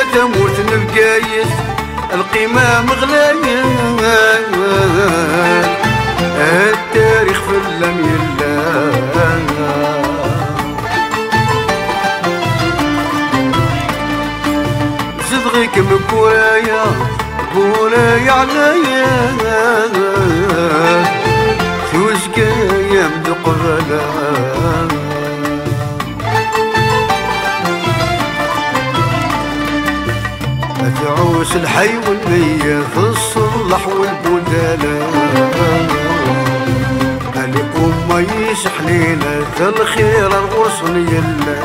تموت نبقايس القيمة مغلاية، التاريخ في اللم يلا صدغك مكورايا كورايا عليا ثوزكايا مدقبلا تعوس الحي والمية في الصلح والبدالة اللي أمه يسح ليلة الخير الغصن يلا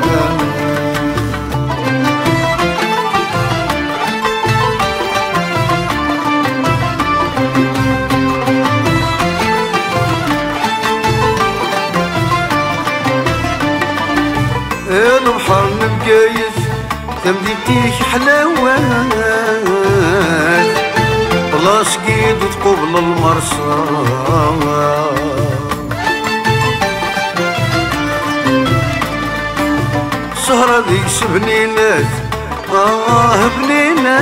البحر نبقايس تمديتيك حلاوات بلاص قيد تقبل المرصى سهرة ذيك سبنينات بنينات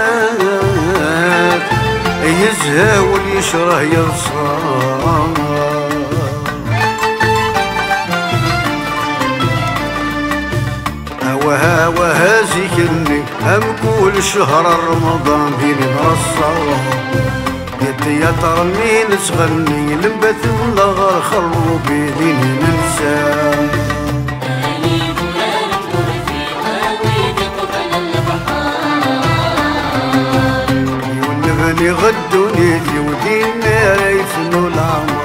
يزهى واليشره يرصى وها زيكني هم كل شهر رمضان ديني مرصى يا ترى مين تغني لمبث النغر خروبي ديني ننسى والنبني غدو نيتي ودينا يفنوا العمر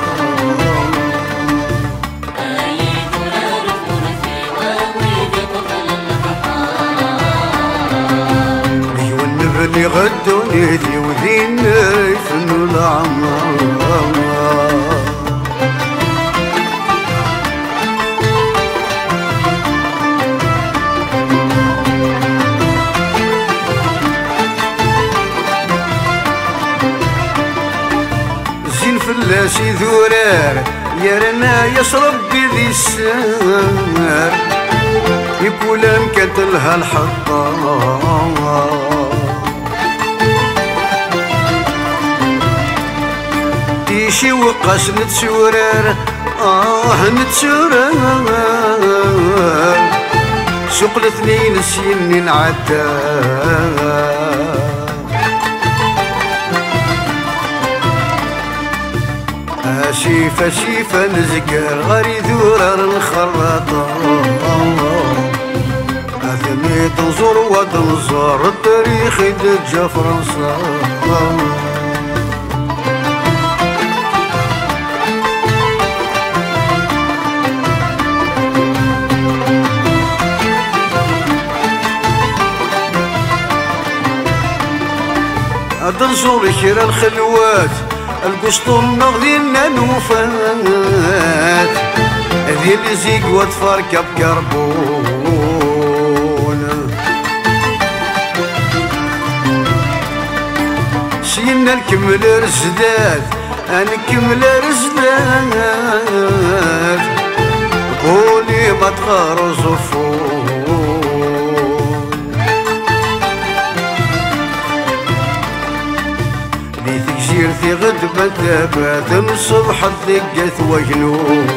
اللي غدوا نيدي وذينا يفنوا العمر زين فلاسي ذورار يا رنا يشرب بذي السمر يقول انكتلها الحطام تيشي وقاس نتسورر نتسورر شقلتني نسيني نعدى شيفة شيفة نزقر غاري ذورر نخرطا أثمي تنظر وتنظر التاريخ دجا فرنسا تنصر كرا الخلوات القسطم نغذينا نوفات ذي اللي زيق وتفركب كربون سينا نكمل رزدات نكمل رزدات قولي ما تغارز فون تجير في غدبة ثبات من الصبح تلقات وجنون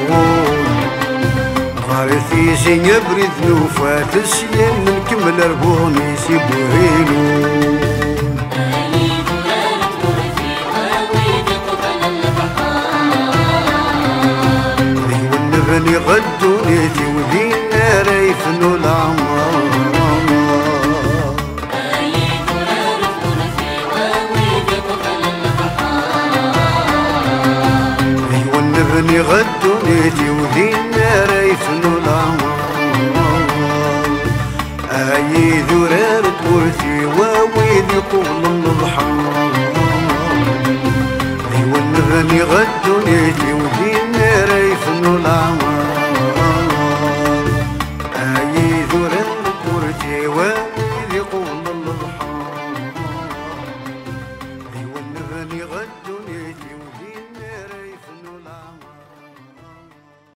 غارثي زين يبرد نوفات السيان نكمل ربوني يسيبوهينون ذي والنبني غدو نيتي وذينا رايفنو العمر نبني غدو نيتي وذينا رايفنو العمر أي ذرار تورثي واويدي قبل الضحى ذي والنبني غدو نيتي